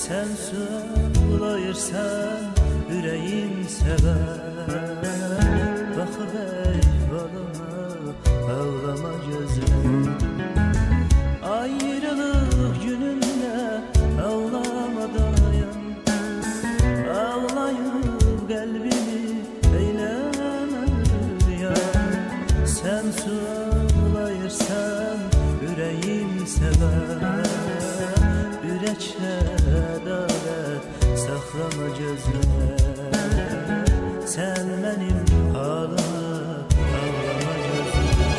Sen sulayırsan yüreğim sever. Bakıp eyvalama, ağlama gözüm. Ayrılık gününde ağlama dayan. Ağlayıp kalbimi eyleme rüyan. Sen sulayırsan yüreğim sever. Ürəklə ədalət saxlama gözlər. Sən mənim halıma ağlama gözlər.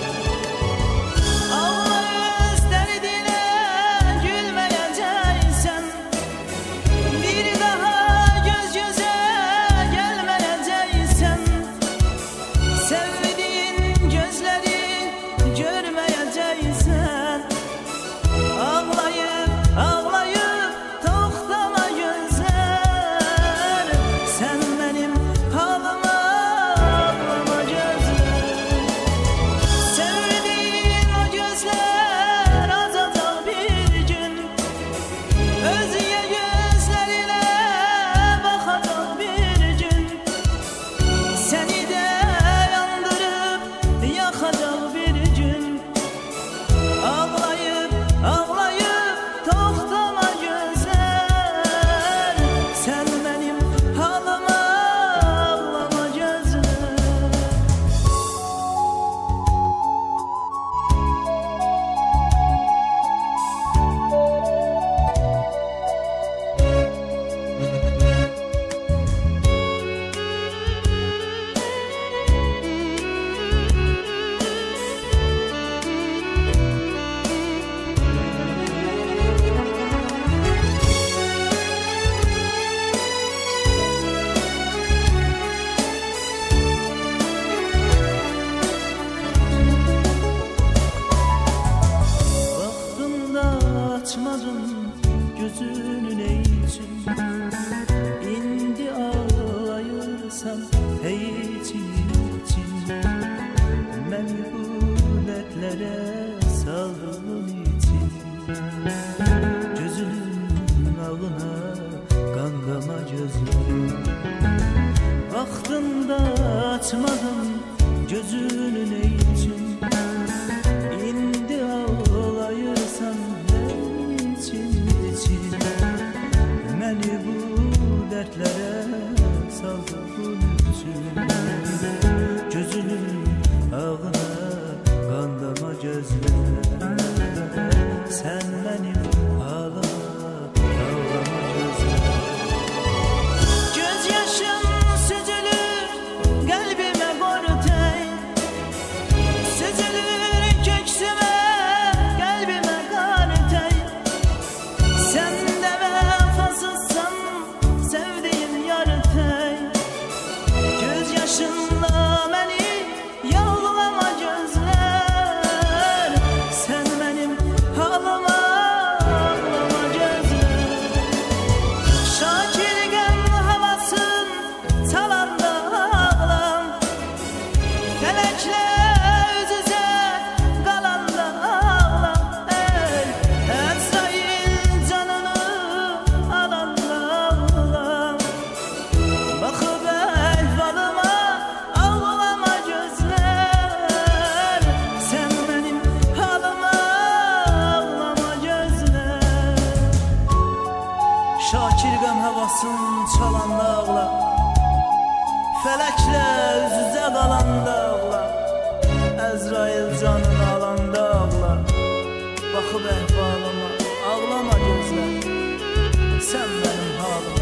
Allah istərdinə gülməyəcəksən. Bir daha göz gözə gəlməyəcəksən. Sevdiyin gözləri görməyəcəksən. Ağlayıb toxtama gözlər. Sən mənim halıma ağlama gözlər. Sevdiyin o gözlər azacaq bir gün. Özüyə gözlərinə baxacaq bir gün. Səni də yandırıb yaxacaq bir gün. Ağlayıb toxtama gözlər. Sən mənim halıma ağlama gözlər. Vaxtında açmadım gözünü ne için? İndi ağlayırsan hey için. Məni bu dərdlərə saldığın için. Gözünün ağına qanqama gözlər. Vaxtında açmadım gözünü ne için? İndi ağlayırsan için. Məni bu dərdlərə saldığın üçün. Gözünün ağına qandama gözlər. Sən mənim halıma ağlama gözlər. Göz yaşım süzülür qəlbimə qortay. Süzülür köksümə qəlbimə qartay. Sən də vəfasızsan sevdiğim yartay. Göz yaşınla məni yağlama gözlər. Sən mənim halıma ağlama gözlər. Şakirgən havasın çalanda ağlam. Fələklə üz-üzə qalanda ağlam. Əzrail canını alanda ağlam. Baxıb əhvalıma ağlama gözlər. Sən mənim halıma ağlama gözlər. Şakir qəm havasın çalanda ağla. Fələklə üz-üzə qalanda ağla. Əzrail canını alanda ağla. Baxıb əhvalıma ağlama gözlər. Sən mənim halıma